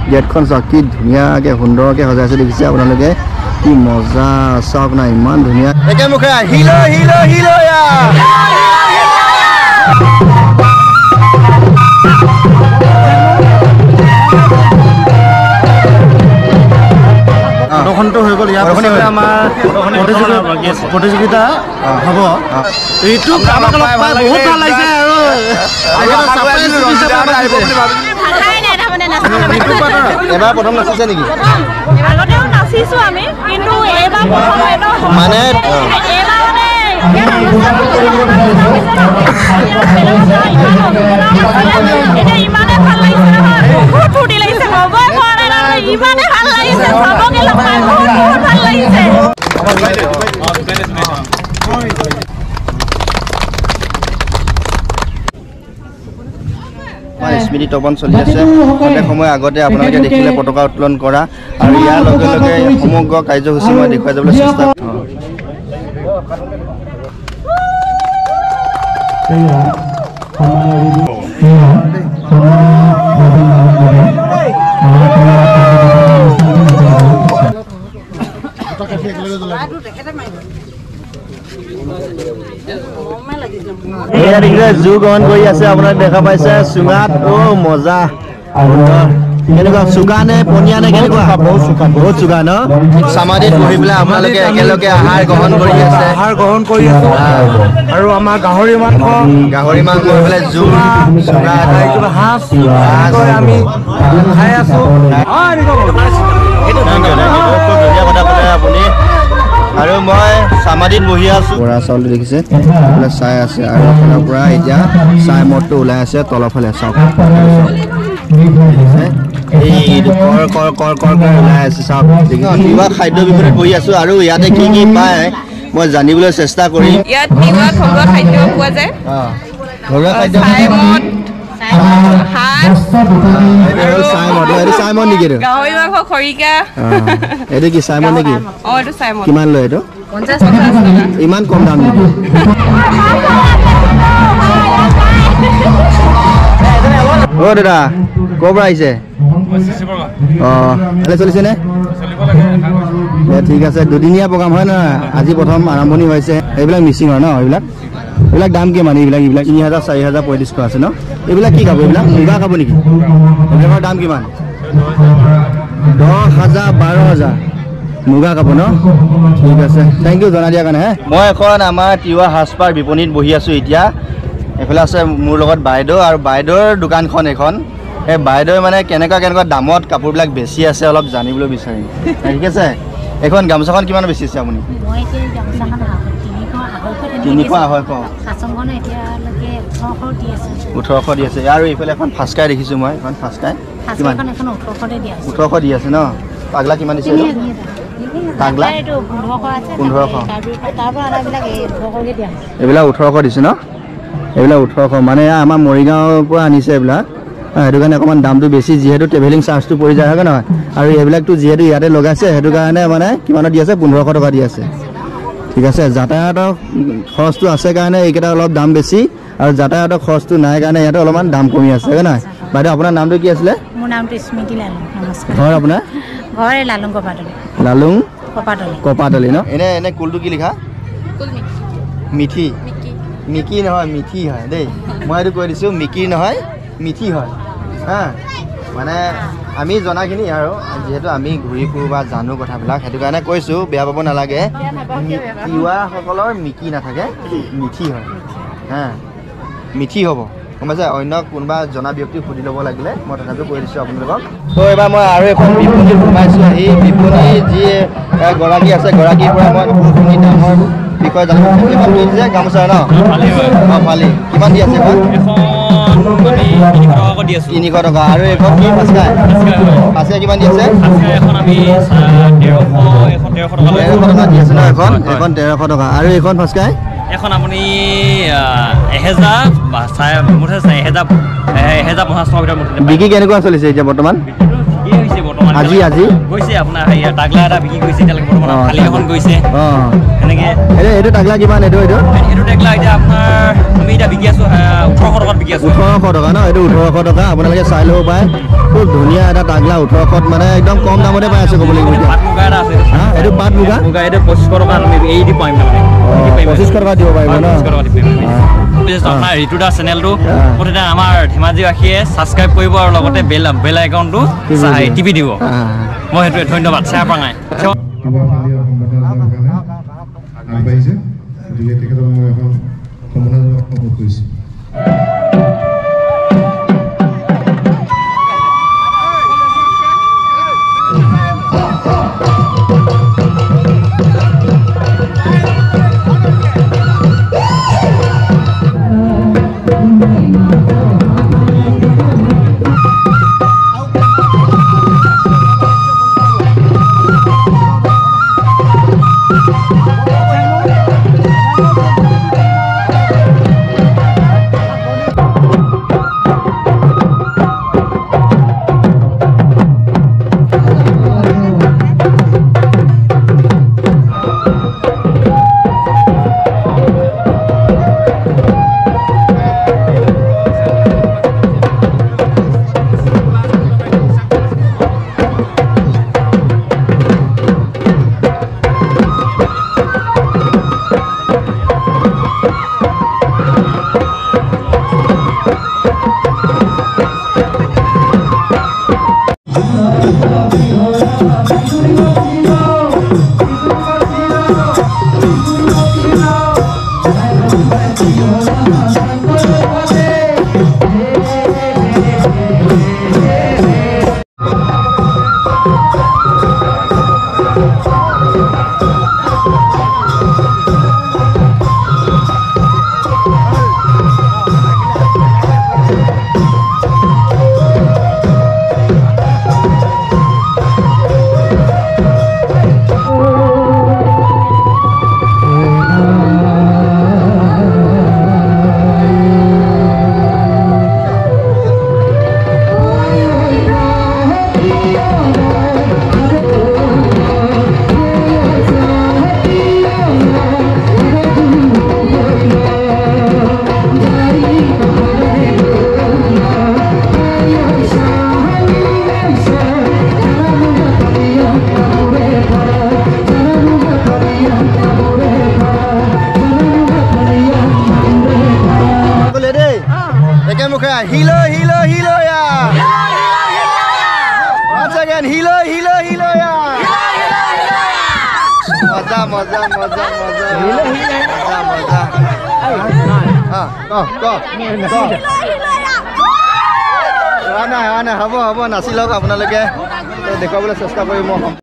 গেটখন চাওক কি ধুনীয়াকৈ সুন্দৰকৈ সজাইছে দেখিছে আপোনালোকে কি মজা চাওক না ইমান ধুনীয়া একেমুখে হিলো হিলো হিলো দখনটো হৈ গ'ল ইয়াৰ পিছতে আমাৰ প্ৰতিযোগিতা হ'ব এইটো আমাক বহুত ভাল লাগিছে আৰু এবাৰ প্ৰথম নাচিছে নেকি আগতেও নাচিছো আমি কিন্তু এবাৰ মানে ইমানে ভাল লাগিছে বহুত ফূৰ্তি লাগিছে হ'বই পৰা নাই ইমানে ভাল লাগিছে চাবকে লগ পাই বহুত ভাল লাগিছে স্মৃতি তপন চলি আছে অনেক সময় আগতে আপোনালোকে দেখিলে পতাকা উত্তোলন কৰা আৰু ইয়াৰ লগে লগে সমগ্ৰ কাৰ্যসূচী মই দেখুৱাই যাবলৈ চেষ্টা জোৰ গ্ৰহণ কৰি আছে আপোনাক দেখা পাইছে চুঙাত মজা কেনেকুৱা চুকা নে পনীয়া নে কেনেকুৱা বহুত চুকা ন সমাধিত বহি পেলাই আপোনালোকে একেলগে আহাৰ গ্ৰহণ কৰি আছে আৰু আমাৰ গাহৰি মাংস হৈ পেলাই জোৰ চুঙা আমি খাই আছো ধুনীয়া কথা ক'লে আপুনি আৰু মই সমাধিত বহি আছো বৰা চাউল দেখিছে চাই আছে আৰু এফালৰ পৰা এতিয়া চাই মদটো ওলাই আছে তলফালে চাওক ওলাই আছে চাওক কিবা খাদ্য বিপৰীত বহি আছো আৰু ইয়াতে কি কি পায় মই জানিবলৈ চেষ্টা কৰিম ইয়াত থলুৱা খাদ্য পোৱা যায় ঘৰুৱা খাদ্য চাইমন নেকি গাহৰি মাংস খৰিকা এইটো কি চাইমন নেকি এইটো চাইমন কিমান লয় এইটো 50 টকা ইমান কম দাম নেকি অ দাদা ক'ৰ পৰা আহিছে ভালে চলিছে নে ঠিক আছে দুদিনীয়া প্ৰগ্ৰাম হয় নহয় আজি প্ৰথম আৰম্ভণি হৈছে এইবিলাক মিচিঙৰ ন এইবিলাক দাম কিমান এইবিলাক 3000 4000 3500 আছে ন এইবিলাক কি খাব এইবিলাক মুগা খাব নেকি এইবিলাকৰ দাম কিমান 10000 12000 মুগা খাব ন ঠিক আছে থেংক ইউ জনাই দিয়াৰ কাৰণে মই এখন আমাৰ তিৱা সাজপাৰ বিপণীত বহি আছো এতিয়া এফালে আছে মোৰ লগত বাইদেউ আৰু বাইদেউৰ দোকানখন এখন এই বাইদেউ মানে কেনেকুৱা দামত কাপোৰবিলাক বেছি আছে অলপ জানিবলৈ বিচাৰিম ঠিক আছে এখন গামোচাখন কিমান বেছি আছে আপুনি মই এতিয়া গামোচাখন 1800 দি আছে আৰু এইফালে এখন ফাস্কাই দেখিছো মই এখন ফাস্কাই কিমান 1800 দি আছে ন পাগলা কিমান দিছে পাগলা 1500 এইবিলাক 1800 দিছে ন এইবিলাক 1800 মানে আমাৰ মৰিগাঁৱৰ পৰা আনিছে এইবিলাক সেইটো কাৰণে অকণমান দামটো বেছি যিহেতু ট্ৰেভেলিং চাৰ্জটো পৰি যায় হয় নহয় আৰু এইবিলাকতো যিহেতু ইয়াতে লগাইছে সেইটো কাৰণে মানে কিমানত দি আছে 1500 টকা দি আছে ঠিক আছে যাতায়াতৰ খৰচটো আছে কাৰণে এইকেইটা অলপ দাম বেছি আৰু যাতায়াতৰ খৰচটো নাই কাৰণে ইয়াতে অলপমান দাম কমি আছে হয় নহয় বাইদেউ আপোনাৰ নামটো কি আছিলে মোৰ নামটো স্মৃতি লালুং নমস্কাৰ ঘৰ আপোনাৰ ঘৰ লালুং কপাতলি কপাতলি ন এনে কুলটো কি লিখা মিঠি মিকি নহয় মিঠি হয় দেই মই এইটো কৈ দিছোঁ মিকি নহয় মিঠি হয় হা মানে আমি জনাখিনি আৰু যেহেতু আমি ঘূৰি ফুৰো বা জানো কথাবিলাক সেইটো কাৰণে কৈছোঁ বেয়া পাব নালাগে তিৱাসকলৰ মিকি নাথাকে মিঠি হয় হা মিঠি হ'ব গম পাইছে অন্য কোনোবা জনা ব্যক্তি সুধি ল'ব লাগিলে মই তথাপিও কৈ দিছোঁ আপোনালোকক তো এইবাৰ মই আৰু এখন বিপণীত সোমাইছোঁ আহি বিপণী যি গৰাকী আছে গৰাকীৰ পৰা মই বহুখিনি দামৰ বিষয়ে জানিব যে গামোচা ন ভালেই কিমান দি আছে এখন 300 টকা আৰু এখন কি ফাস্কাই কিমান দি আছে এখন আমি 1300 টকা দি আছে ন এখন 1300 টকা আৰু এখন ফাস্কাই এখন আপুনি 1050 টকা বিক্ৰী কেনেকুৱা চলিছে এতিয়া বৰ্তমান আজি আজি গৈছে আপোনাৰ হেৰি টাগলা এটা বিক্ৰী কৰিছে এতিয়ালৈকে বৰ্তমান খালি এখন গৈছে এনেকে এইটো টাগলা কিমান এইটো টাগলা এতিয়া আপোনাৰ আমি এতিয়া বিকি আছো 1800 টকাত বিকি আছো 1800 টকা ন এইটো 1800 টকা আপোনালোকে চাই ল'ব পাৰে খুব ধুনীয়া এটা টাগলা 1800ত মানে একদম কম দামতে পাই আছে ক'ব লাগিব পাট মুগা এটা আছে এইটো পাট মুগা এইটো 2500 টকা আমি এই দি পাইম মানে 2500 টকা দিব পাৰিব ন 2500 টকা দি পাইম আপোনাৰ ঋতুদা চেনেলটো মুঠতে আমাৰ ধেমাজিবাসীয়ে ছাবস্ক্ৰাইব কৰিব আৰু লগতে বেল আইকনটো টিপি দিব মই সেইটোৱে ধন্যবাদ শ্বেয়াৰ পাঙাই আগবাঢ়িছে গতিকে তেখেতক মই এখন সম্বৰ্ধনা জনাব কৰিছোঁ Hilo ya. Once again, hilo ya. Maza. Go. Ana, habo nasilok আপোনালোকে দেখাবলৈ চেষ্টা কৰিম